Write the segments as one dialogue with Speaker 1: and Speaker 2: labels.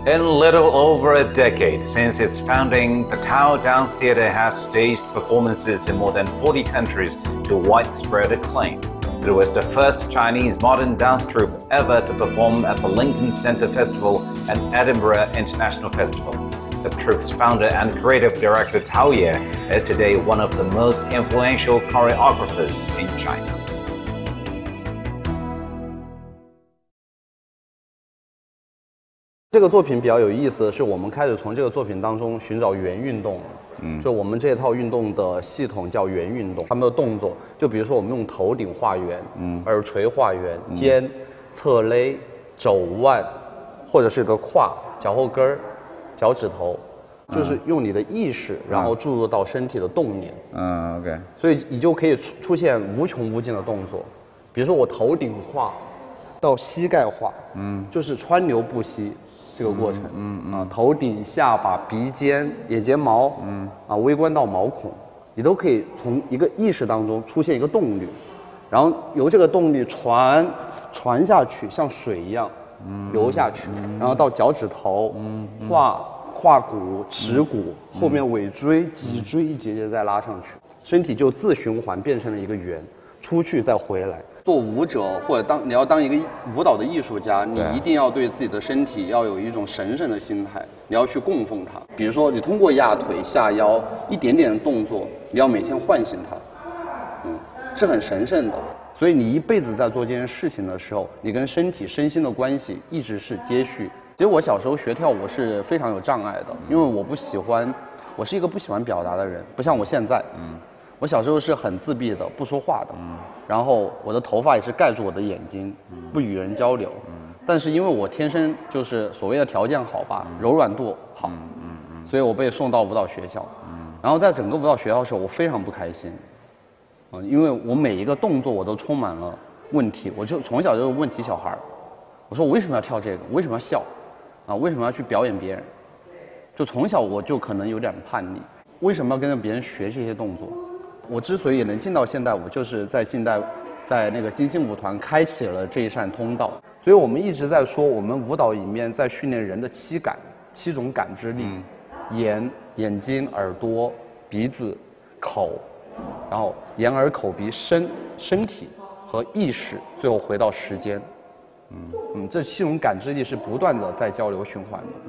Speaker 1: In little over a decade since its founding, the Tao Dance Theatre has staged performances in more than 40 countries to widespread acclaim. It was the first Chinese modern dance troupe ever to perform at the Lincoln Center Festival and Edinburgh International Festival. The troupe's founder and creative director Tao Ye is today one of the most influential choreographers in China.
Speaker 2: 这个作品比较有意思的是，我们开始从这个作品当中寻找圆运动。就我们这套运动的系统叫圆运动，他们的动作，就比如说我们用头顶画圆，耳垂画圆，肩、侧勒、肘腕，或者是个胯、脚后跟儿、脚趾头，就是用你的意识，然后注入到身体的动念。
Speaker 3: OK。所
Speaker 2: 以你就可以出现无穷无尽的动作，比如说我头顶画到膝盖画，就是川流不息。 这个过程，头顶、下巴、鼻尖、眼睫毛，微观到毛孔，你都可以从一个意识当中出现一个动力，然后由这个动力传下去，像水一样流下去，然后到脚趾头，胯骨、耻骨，后面尾椎、脊椎一节节再拉上去，身体就自循环变成了一个圆，出去再回来。 做舞者或者你要当一个舞蹈的艺术家，你一定要对自己的身体要有一种神圣的心态，你要去供奉它。比如说，你通过压腿、下腰一点点的动作，你要每天唤醒它，是很神圣的。所以你一辈子在做这件事情的时候，你跟身体、身心的关系一直是接续。其实我小时候学跳舞是非常有障碍的，因为我是一个不喜欢表达的人，不像我现在。我小时候是很自闭的，不说话的，然后我的头发也是盖住我的眼睛，不与人交流。但是因为我天生就是所谓的条件好吧，柔软度好，所以我被送到舞蹈学校。然后在整个舞蹈学校的时候，我非常不开心，因为我每一个动作我都充满了问题，我就从小就是问题小孩。我说我为什么要跳这个？我为什么要笑？为什么要去表演别人？就从小我就可能有点叛逆，为什么要跟着别人学这些动作？ 我之所以能进到现代舞，就是在那个金星舞团开启了这一扇通道。所以我们一直在说，我们舞蹈里面在训练人的七种感知力：眼睛、耳朵、鼻子、口，然后眼耳口鼻身体和意识，最后回到时间。这7种感知力是不断的在交流循环的。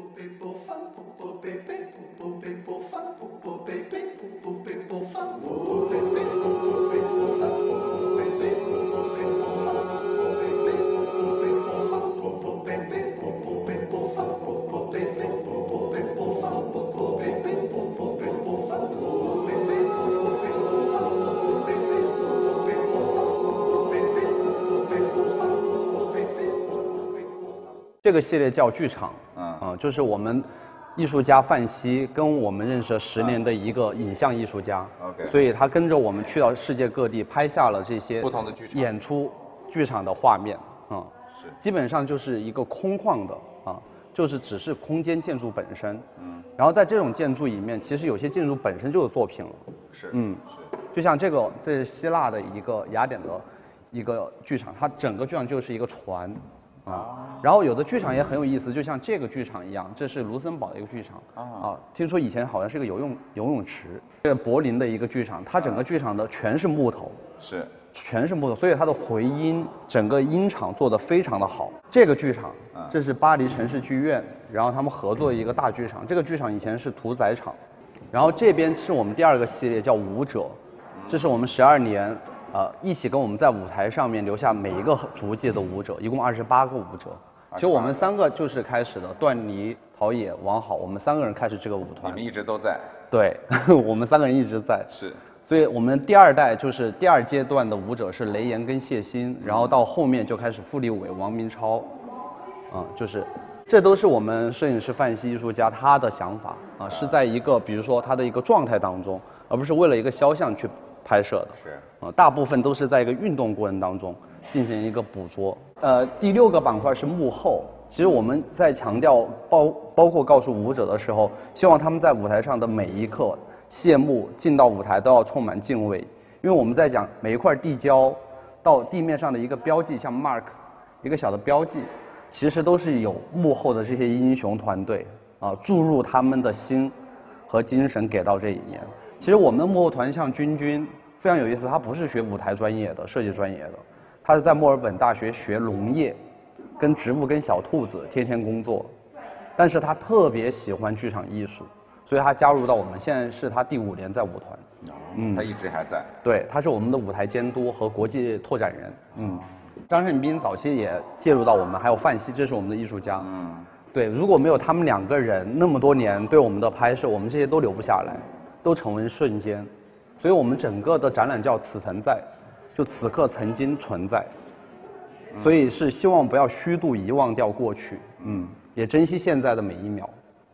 Speaker 2: 这个系列叫剧场，就是我们艺术家范希跟我们认识了10年的一个影像艺术家，所以他跟着我们去到世界各地拍下了这些
Speaker 3: 不同的剧场
Speaker 2: 演出剧场的画面，基本上就是一个空旷的就是只是空间建筑本身，然后在这种建筑里面，其实有些建筑本身就是作品了，就像这是希腊的一个雅典的一个剧场，它整个剧场就是一个船。 然后有的剧场也很有意思，就像这个剧场一样，这是卢森堡的一个剧场听说以前好像是个游泳池。这个柏林的一个剧场，它整个剧场的全是木头，全是木头，所以它的回音整个音场做得非常的好。这个剧场，这是巴黎城市剧院，然后他们合作一个大剧场。这个剧场以前是屠宰场，然后这边是我们第2个系列叫舞者，这是我们12年。 一起跟我们在舞台上面留下每一个足迹的舞者，一共28个舞者。其实我们3个就是开始的，段妮、陶冶、王好，我们3个人开始这个舞团。
Speaker 3: 你们一直都在。对，
Speaker 2: 我们3个人一直在。
Speaker 3: 是。
Speaker 2: 所以我们第2代就是第2阶段的舞者是雷岩跟谢欣，然后到后面就开始傅立伟、王明超，就是这都是我们摄影师范希艺术家他的想法是在一个比如说他的一个状态当中，而不是为了一个肖像去。 拍摄的是大部分都是在一个运动过程当中进行一个捕捉。第6个板块是幕后，其实我们在强调包括告诉舞者的时候，希望他们在舞台上的每一刻谢幕进到舞台都要充满敬畏，因为我们在讲每一块地胶到地面上的一个标记，像 mark 一个小的标记， 其实都是有幕后的这些英雄团队啊，注入他们的心和精神给到这一年。其实我们的幕后团像君君非常有意思，他不是学舞台专业的、设计专业的，他是在墨尔本大学学农业，跟植物、跟小兔子天天工作，但是他特别喜欢剧场艺术，所以他加入到我们，现在是他第5年在舞团。
Speaker 3: 他一直还在。
Speaker 2: 对，他是我们的舞台监督和国际拓展人。张胜斌早期也介入到我们，还有范希，这是我们的艺术家。对，如果没有他们2个人那么多年对我们的拍摄，我们这些都留不下来，都成为瞬间。所以我们整个的展览叫此曾在，就此刻曾经存在。所以是希望不要虚度遗忘掉过去，也珍惜现在的每一秒。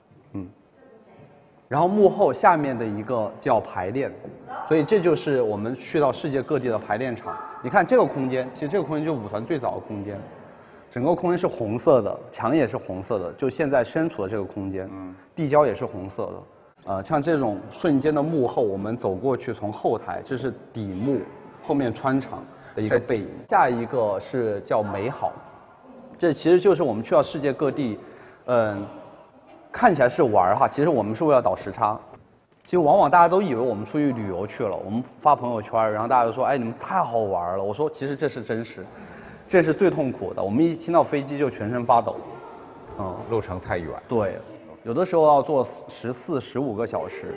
Speaker 2: 然后幕后下面的一个叫排练，所以这就是我们去到世界各地的排练场。你看这个空间，其实这个空间就是舞团最早的空间，整个空间是红色的，墙也是红色的，就现在身处的这个空间，地胶也是红色的。像这种瞬间的幕后，我们走过去，从后台，这是底幕，后面穿场的一个背影。下一个是叫美好，这其实就是我们去到世界各地，看起来是玩哈，其实我们是为了倒时差。其实往往大家都以为我们出去旅游去了，我们发朋友圈，然后大家都说，哎，你们太好玩了。我说，其实这是真实，这是最痛苦的。我们一听到飞机就全身发抖，
Speaker 3: 路程太远。
Speaker 2: 对，有的时候要坐14、15个小时，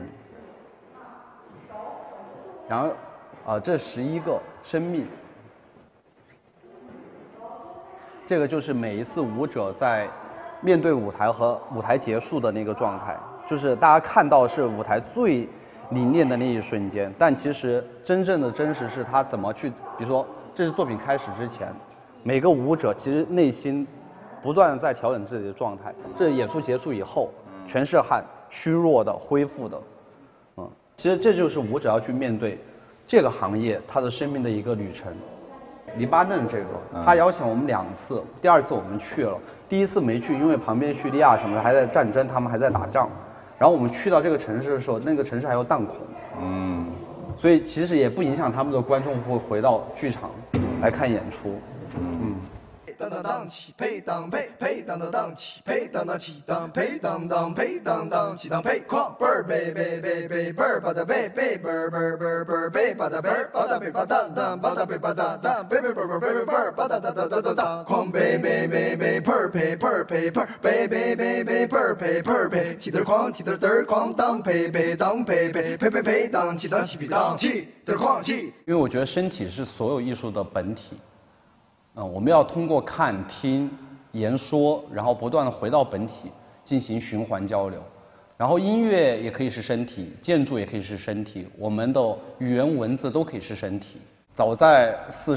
Speaker 2: 然后，这11个生命，这个就是每一次舞者在面对舞台和舞台结束的那个状态，就是大家看到是舞台最凝练的那一瞬间，但其实真正的真实是他怎么去，比如说这是作品开始之前，每个舞者其实内心不断的在调整自己的状态，这演出结束以后全是汗，虚弱的、恢复的，其实这就是舞者要去面对这个行业他的生命的一个旅程。黎巴嫩这个，他邀请我们2次，第2次我们去了，第1次没去，因为旁边叙利亚什么的还在战争，他们还在打仗。然后我们去到这个城市的时候，那个城市还有弹孔，所以其实也不影响他们的观众会回到剧场来看演出，
Speaker 4: 当当当起配当配配当当当起配当当起当配当当配当当起当配哐倍儿贝贝贝贝倍儿吧哒贝贝倍儿倍儿倍儿倍儿贝吧哒贝儿吧哒贝吧当当吧哒贝吧当当贝贝倍儿倍儿贝贝倍儿吧哒哒哒哒哒哒哐贝贝贝贝倍儿配倍儿配倍儿贝贝贝贝倍儿配倍儿配起得哐起得嘚儿哐当配配当配配配配配当起当起皮当起得哐起。
Speaker 2: 因为我觉得身体是所有艺术的本体。我们要通过看、听、言说，然后不断的回到本体进行循环交流。然后音乐也可以是身体，建筑也可以是身体，我们的语言文字都可以是身体。早在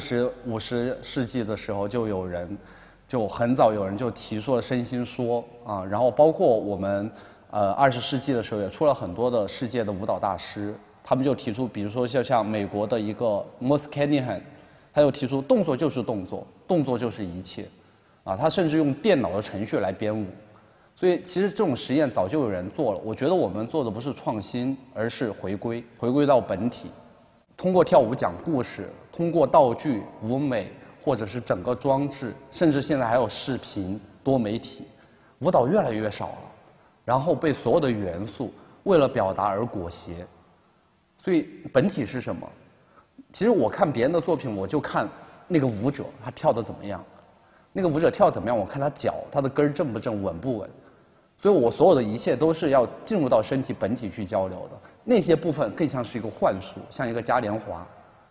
Speaker 2: 40、50世纪的时候，就很早有人就提出了身心说啊，然后包括我们20世纪的时候也出了很多的世界的舞蹈大师，他们就提出，比如说像美国的一个 Moskanihan。他又提出，动作就是动作，动作就是一切，他甚至用电脑的程序来编舞，所以其实这种实验早就有人做了。我觉得我们做的不是创新，而是回归到本体，通过跳舞讲故事，通过道具、舞美，或者是整个装置，甚至现在还有视频、多媒体，舞蹈越来越少了，然后被所有的元素为了表达而裹挟。所以本体是什么？其实我看别人的作品，我就看那个舞者他跳得怎么样，那个舞者跳得怎么样，我看他脚，他的根儿正不正，稳不稳。所以我所有的一切都是要进入到身体本体去交流的，那些部分更像是一个幻术，像一个嘉年华。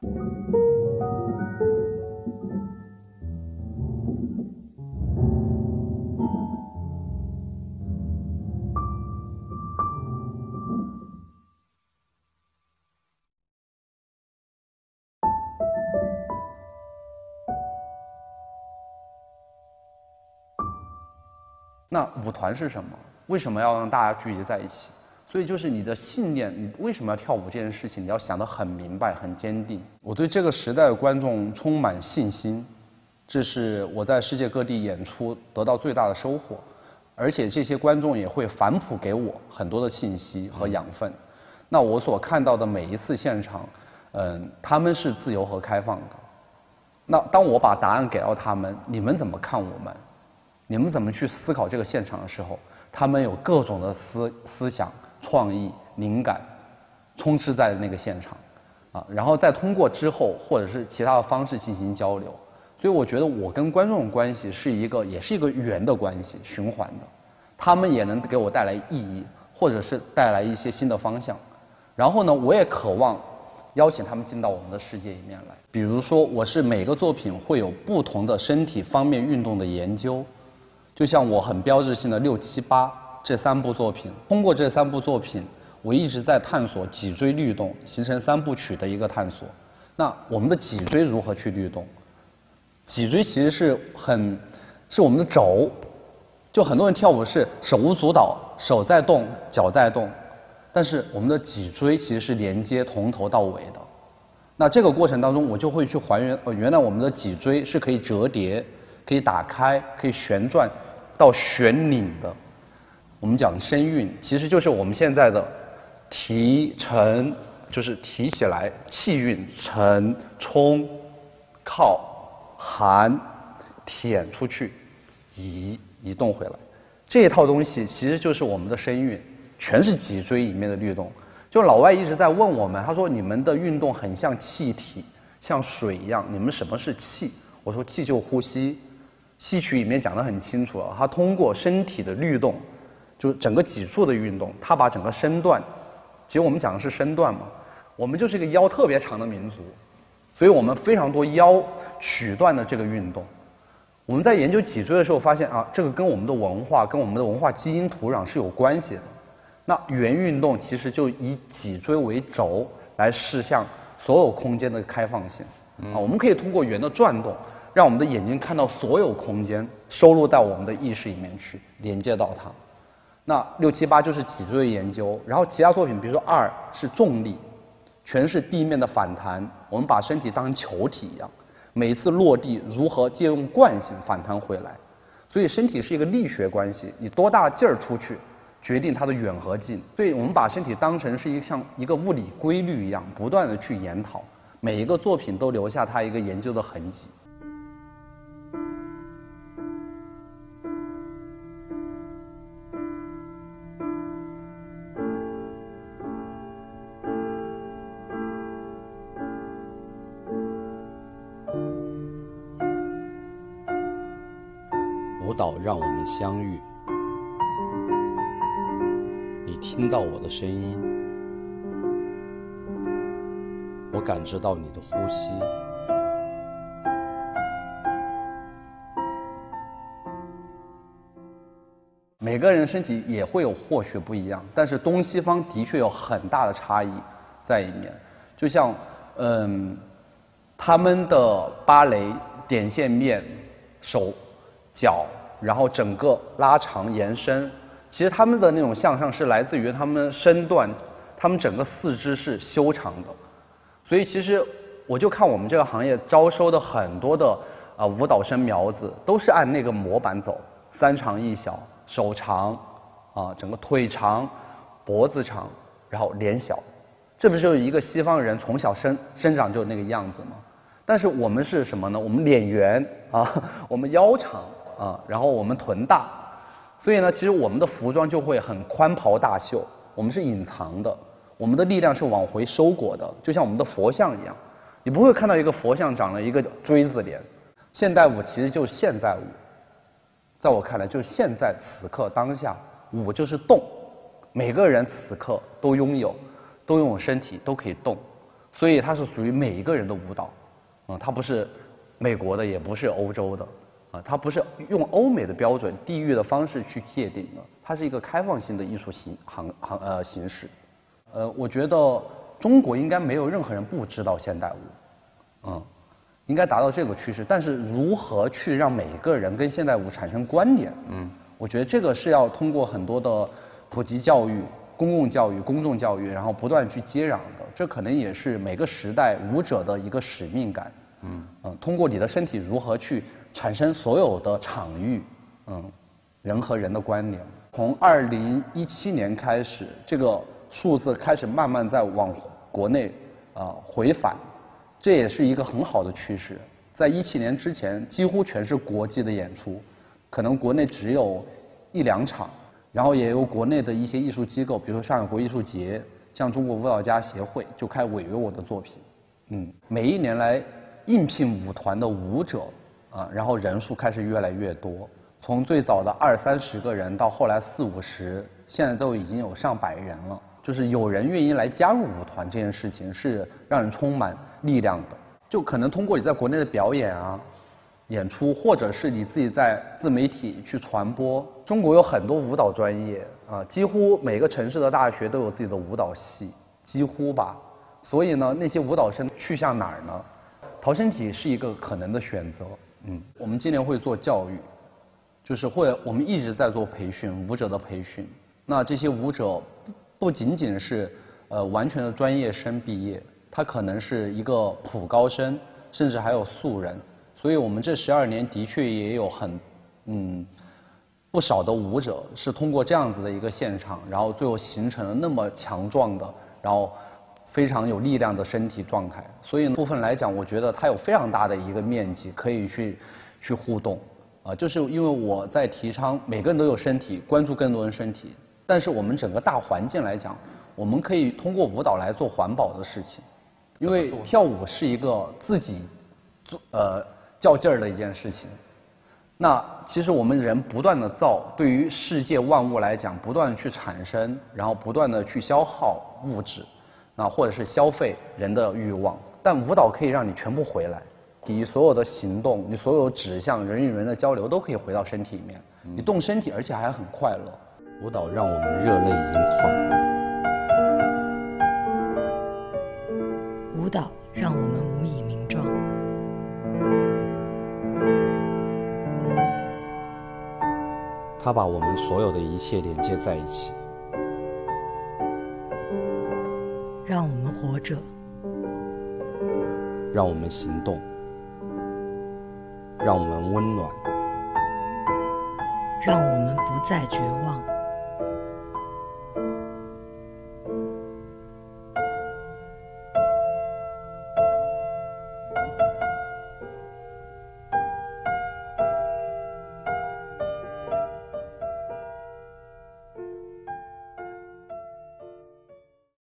Speaker 2: 那舞团是什么？为什么要让大家聚集在一起？所以就是你的信念，你为什么要跳舞这件事情，你要想得很明白、很坚定。我对这个时代的观众充满信心，这是我在世界各地演出得到最大的收获。而且这些观众也会反哺给我很多的信息和养分。那我所看到的每一次现场，他们是自由和开放的。那当我把答案给到他们，你们怎么看我们？ 你们怎么去思考这个现场的时候，他们有各种的思想、创意、灵感，充斥在那个现场，然后再通过之后或者是其他的方式进行交流。所以我觉得我跟观众的关系也是一个圆的关系，循环的，他们也能给我带来意义，或者是带来一些新的方向。然后呢，我也渴望邀请他们进到我们的世界里面来。比如说，我是每个作品会有不同的身体方面运动的研究，就像我很标志性的6、7、8这3部作品。通过这3部作品，我一直在探索脊椎律动，形成3部曲的一个探索。那我们的脊椎如何去律动？脊椎其实是我们的轴，就很多人跳舞是手舞足蹈，手在动，脚在动，但是我们的脊椎其实是连接从头到尾的。那这个过程当中，我就会去还原，原来我们的脊椎是可以折叠、可以打开、可以旋转到旋拧的。我们讲声韵，其实就是我们现在的提沉，就是提起来，气韵沉冲靠。含舔出去，移动回来，这一套东西其实就是我们的声韵，全是脊椎里面的律动。就老外一直在问我们，他说你们的运动很像气体，像水一样，你们什么是气？我说气就呼吸。戏曲里面讲得很清楚了，他通过身体的律动，就是整个脊柱的运动，他把整个身段，其实我们讲的是身段嘛，我们就是一个腰特别长的民族，所以我们非常多腰曲段的这个运动。我们在研究脊椎的时候发现这个跟我们的文化、跟我们的文化基因土壤是有关系的。那圆运动其实就以脊椎为轴来示向所有空间的开放性。我们可以通过圆的转动，让我们的眼睛看到所有空间，收入到我们的意识里面去，连接到它。那6、7、8就是脊椎的研究，然后其他作品，比如说2是重力，全是地面的反弹，我们把身体当成球体一样。每一次落地如何借用惯性反弹回来，所以身体是一个力学关系，你多大劲儿出去，决定它的远和近。所以我们把身体当成是像一个物理规律一样，不断的去研讨，每一个作品都留下它一个研究的痕迹。舞蹈让我们相遇，你听到我的声音，我感知到你的呼吸。每个人身体也会有或许不一样，但是东西方的确有很大的差异在里面。就像他们的芭蕾点线面、手、脚，然后整个拉长延伸，其实他们的那种向上是来自于他们身段，他们整个四肢是修长的。所以其实我就看我们这个行业招收的很多的舞蹈生苗子，都是按那个模板走，3长1小，手长整个腿长，脖子长，然后脸小，这不就是一个西方人从小生长就那个样子吗？但是我们是什么呢？我们脸圆我们腰长然后我们臀大，所以呢，其实我们的服装就会很宽袍大袖，我们是隐藏的，我们的力量是往回收裹的，就像我们的佛像一样，你不会看到一个佛像长了一个锥子脸。现代舞其实就是现代舞，在我看来就是现在此刻当下，舞就是动，每个人此刻都拥有身体，都可以动，所以它是属于每一个人的舞蹈。它不是美国的，也不是欧洲的，它不是用欧美的标准、地域的方式去界定的，它是一个开放性的艺术形式。我觉得中国应该没有任何人不知道现代舞，应该达到这个趋势。但是如何去让每个人跟现代舞产生关联，我觉得这个是要通过很多的普及教育、公共教育、公众教育，然后不断去接壤的。这可能也是每个时代舞者的一个使命感。通过你的身体如何去产生所有的场域，人和人的关联。从2017年开始，这个数字开始慢慢在往国内回返，这也是一个很好的趋势。在17年之前，几乎全是国际的演出， 可能国内只有1、2场，然后也有国内的一些艺术机构，比如说上海国艺术节，像中国舞蹈家协会就开始委约我的作品。每一年来应聘舞团的舞者然后人数开始越来越多，从最早的20、30个人到后来40、50，现在都已经有上百人了。就是有人愿意来加入舞团这件事情是让人充满力量的。就可能通过你在国内的表演演出，或者是你自己在自媒体去传播。中国有很多舞蹈专业几乎每个城市的大学都有自己的舞蹈系，几乎吧。所以呢，那些舞蹈生去向哪儿呢？陶身体是一个可能的选择。我们今年会做教育，就是我们一直在做培训，舞者的培训。那这些舞者不仅仅是完全的专业生毕业，他可能是一个普高生，甚至还有素人。所以我们这12年的确也有不少的舞者是通过这样子的一个现场，然后最后形成了那么强壮的，然后非常有力量的身体状态。所以部分来讲，我觉得它有非常大的一个面积可以去互动就是因为我在提倡每个人都有身体，关注更多人身体。但是我们整个大环境来讲，我们可以通过舞蹈来做环保的事情，因为跳舞是一个自己较劲儿的一件事情。那其实我们人不断的造，对于世界万物来讲，不断的去产生，然后不断的去消耗物质，或者是消费人的欲望。但舞蹈可以让你全部回来，你所有的行动，你所有指向，人与人的交流都可以回到身体里面。你动身体，而且还很快乐。舞蹈让我们热泪盈眶，
Speaker 5: 舞蹈让我们无以名状。
Speaker 2: 它把我们所有的一切连接在一起，
Speaker 5: 让我们活着，
Speaker 2: 让我们行动，让我们温暖，
Speaker 5: 让我们不再绝望。